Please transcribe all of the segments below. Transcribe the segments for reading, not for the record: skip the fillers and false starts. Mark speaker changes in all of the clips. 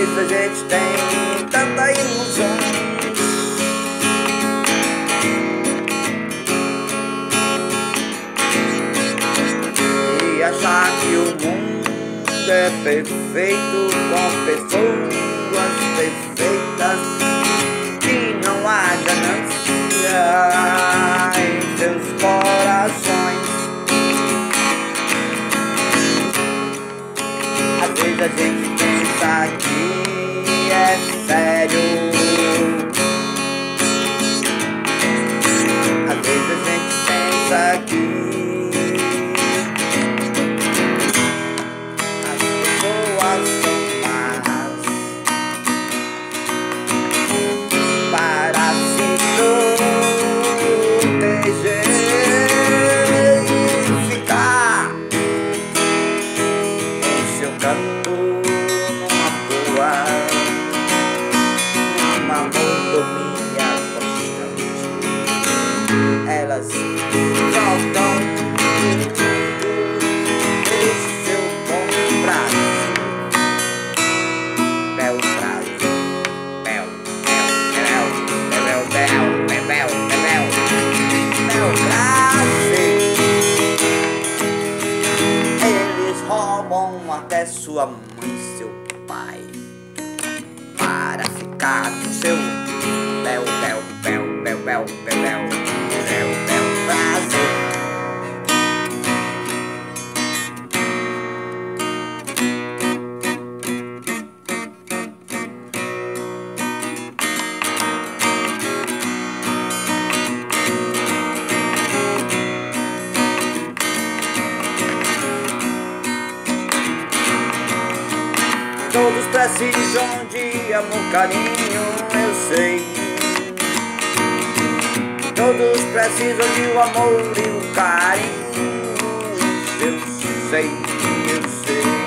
Speaker 1: vezes a gente tem tanta ilusão e achar que o mundo é perfeito com pessoas perfeitas, que não há ganância em seus corações. Às vezes a gente pensa que é sério, às vezes a gente pensa que as pessoas são más para se proteger e ficar em seu canto, numa boa, numa monotonia constante. Elas soltam o seu bom prazo, bel prazo, bel prazo. Eles roubam até sua mãe e seu pai para ficar no seu bel prazo. Todos precisam de amor, carinho, eu sei. Todos precisam de o amor e o carinho, eu sei, eu sei.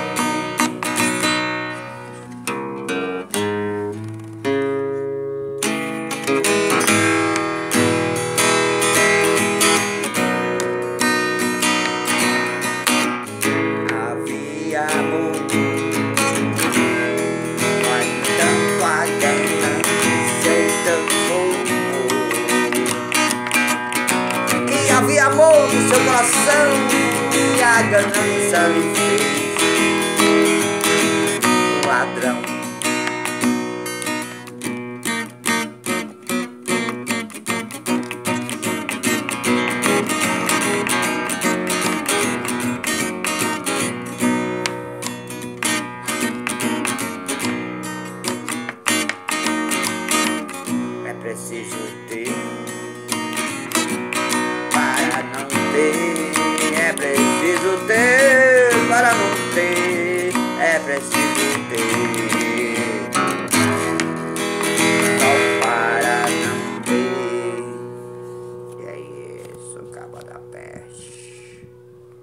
Speaker 1: Havia amor, havia amor no seu coração e a ganância lhe fez um ladrão. É preciso ter para não ter.